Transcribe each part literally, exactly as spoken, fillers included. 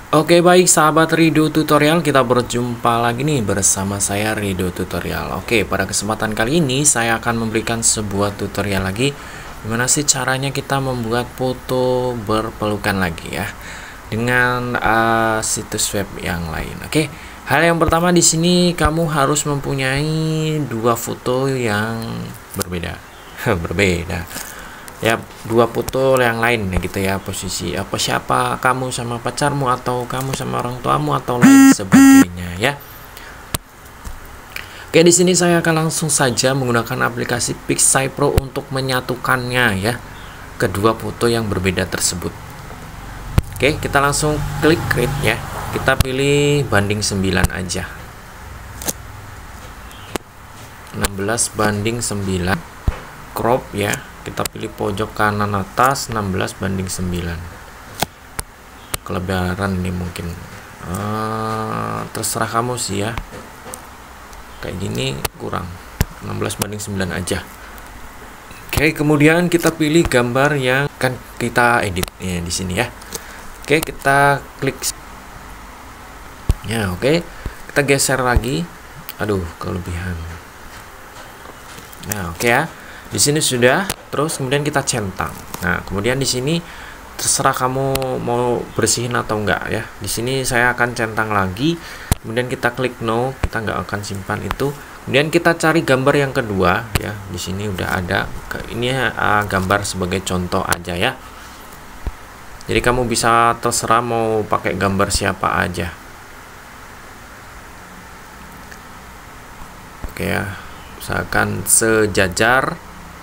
Oke baik sahabat Rido Tutorial, kita berjumpa lagi nih bersama saya Rido Tutorial. Oke, pada kesempatan kali ini saya akan memberikan sebuah tutorial lagi gimana sih caranya kita membuat foto berpelukan lagi ya dengan uh, situs web yang lain. Oke, hal yang pertama di sini kamu harus mempunyai dua foto yang berbeda. berbeda ya, dua foto yang lain ya gitu ya, posisi apa siapa kamu sama pacarmu atau kamu sama orang tuamu atau lain sebagainya ya. Oke, di sini saya akan langsung saja menggunakan aplikasi Pixi Pro untuk menyatukannya ya, kedua foto yang berbeda tersebut. Oke, kita langsung klik create ya, kita pilih banding sembilan aja, enam belas banding sembilan, crop ya, kita pilih pojok kanan atas enam belas banding sembilan, kelebaran nih mungkin uh, terserah kamu sih ya, kayak gini kurang, enam belas banding sembilan aja. Oke, kemudian kita pilih gambar yang akan kita edit ya di sini ya. Oke, kita klik ya. Oke, kita geser lagi, aduh kelebihan. Nah, oke ya, di sini sudah. Terus kemudian kita centang. Nah, kemudian di sini terserah kamu mau bersihin atau enggak ya. Di sini saya akan centang lagi. Kemudian kita klik no, kita nggak akan simpan itu. Kemudian kita cari gambar yang kedua ya. Di sini udah ada. Ini uh, gambar sebagai contoh aja ya. Jadi kamu bisa terserah mau pakai gambar siapa aja. Oke ya. Misalkan sejajar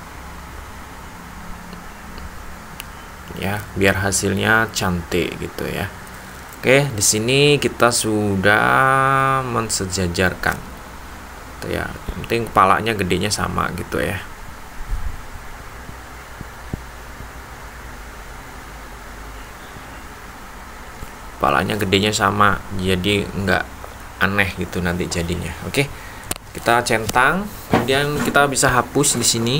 ya, biar hasilnya cantik gitu ya. Oke, di sini kita sudah mensejajarkan tuh ya, yang penting kepalanya gedenya sama gitu ya. Kepalanya gedenya sama, jadi nggak aneh gitu nanti jadinya. Oke, kita centang, kemudian kita bisa hapus di sini.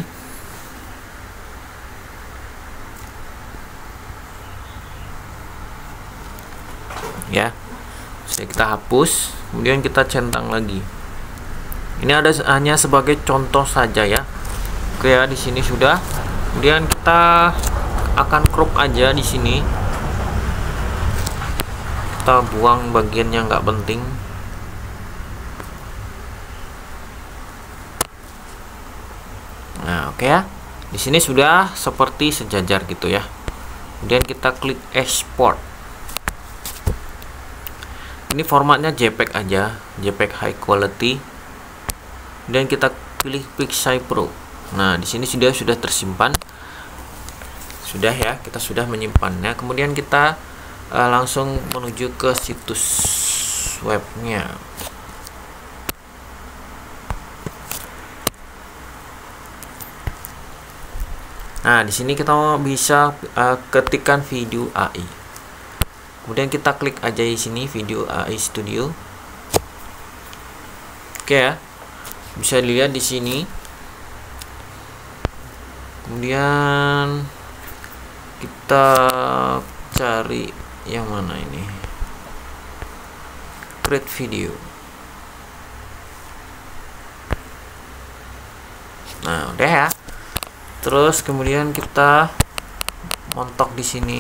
Ya, jadi kita hapus, kemudian kita centang lagi. Ini ada hanya sebagai contoh saja ya. Oke ya, di sini sudah. Kemudian kita akan crop aja di sini. Kita buang bagian yang nggak penting. Nah, oke ya. Di sini sudah seperti sejajar gitu ya. Kemudian kita klik export. Ini formatnya J P G aja, J P G high quality. Dan kita pilih Pixi Pro. Nah, di sini sudah sudah tersimpan. Sudah ya, kita sudah menyimpannya. Kemudian kita uh, langsung menuju ke situs webnya. Nah, di sini kita bisa uh, ketikkan video A I. Kemudian kita klik aja di sini video A I Studio. Oke ya. Bisa dilihat di sini. Kemudian kita cari yang mana ini? Create video. Nah, udah ya. Terus kemudian kita montok di sini.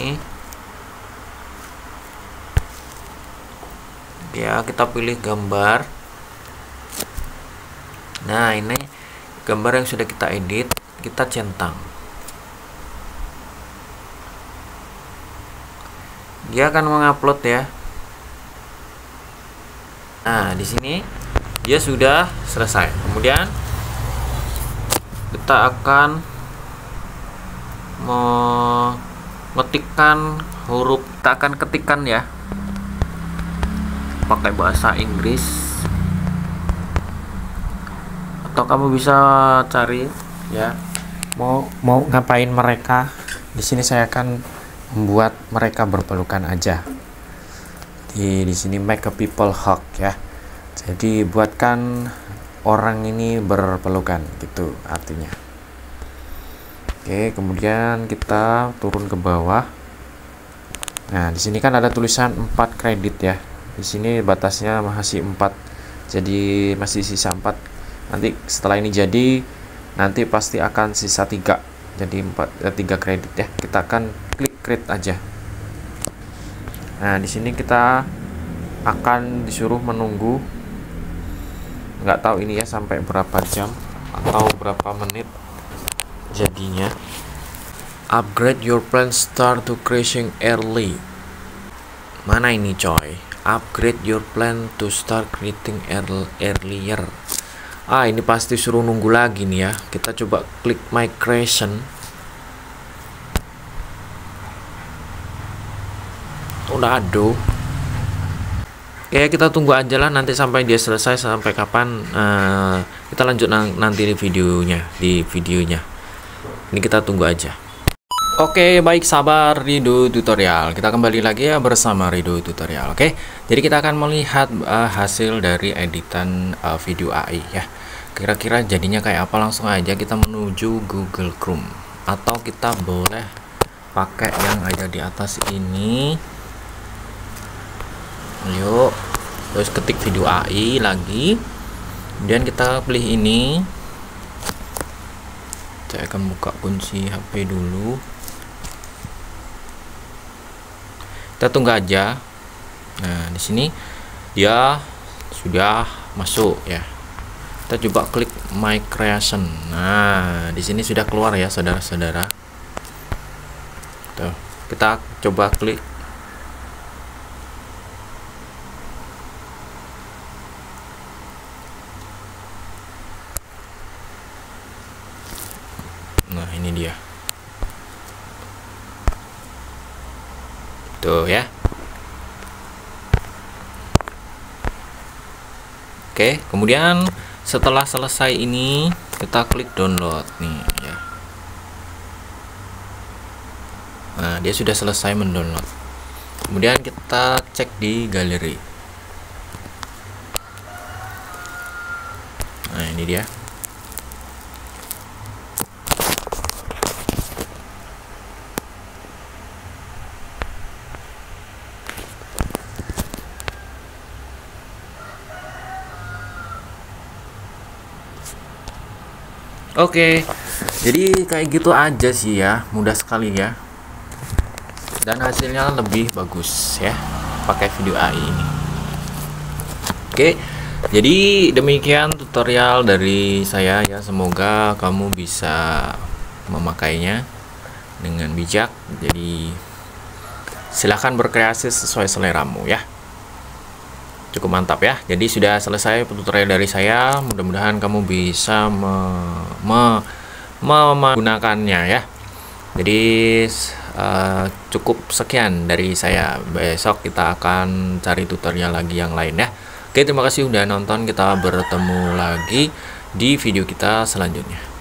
Ya, kita pilih gambar. Nah, ini gambar yang sudah kita edit, kita centang. Dia akan mengupload ya. Nah, di sini dia sudah selesai. Kemudian kita akan mengetikkan huruf, kita akan ketikkan ya, pakai bahasa Inggris, atau kamu bisa cari ya mau mau ngapain mereka. Di sini saya akan membuat mereka berpelukan aja. Di di sini make a people hug ya. Jadi buatkan orang ini berpelukan gitu artinya. Oke, kemudian kita turun ke bawah. Nah, di sini kan ada tulisan empat kredit ya. Di sini batasnya masih empat. Jadi masih sisa empat. Nanti setelah ini jadi nanti pasti akan sisa tiga. Jadi empat eh, tiga kredit ya. Kita akan klik create aja. Nah, di sini kita akan disuruh menunggu, nggak tahu ini ya sampai berapa jam atau berapa menit jadinya. Upgrade your plan start to crashing early. Mana ini coy? Upgrade your plan to start creating earlier. Ah, ini pasti suruh nunggu lagi nih ya. Kita coba klik migration. Udah aduh. Oke, kita tunggu aja lah nanti sampai dia selesai, sampai kapan uh, kita lanjut nanti di videonya di videonya. Ini kita tunggu aja. Oke, baik sahabat Ridho Tutorial, kita kembali lagi ya bersama Ridho Tutorial. Oke, jadi kita akan melihat uh, hasil dari editan uh, video A I ya. Kira-kira jadinya kayak apa? Langsung aja kita menuju Google Chrome, atau kita boleh pakai yang ada di atas ini. Yuk, terus ketik video A I lagi, kemudian kita pilih ini. Saya akan buka kunci H P dulu. Kita tunggu aja. Nah, di sini dia sudah masuk ya. Kita coba klik my creation. Nah, di sini sudah keluar ya, saudara-saudara. Tuh, kita coba klik. Nah, ini dia. Tuh ya. Oke, kemudian setelah selesai ini kita klik download nih ya. Nah, dia sudah selesai mendownload. Kemudian kita cek di galeri. Nah, ini dia. Oke, jadi kayak gitu aja sih ya, mudah sekali ya, dan hasilnya lebih bagus ya pakai video A I ini. Oke, jadi demikian tutorial dari saya ya, semoga kamu bisa memakainya dengan bijak. Jadi silahkan berkreasi sesuai seleramu ya. Cukup mantap ya. Jadi sudah selesai tutorial dari saya. Mudah-mudahan kamu bisa me, me, me, menggunakannya ya. Jadi uh, cukup sekian dari saya. Besok kita akan cari tutorial lagi yang lain ya. Oke, terima kasih udah nonton. Kita bertemu lagi di video kita selanjutnya.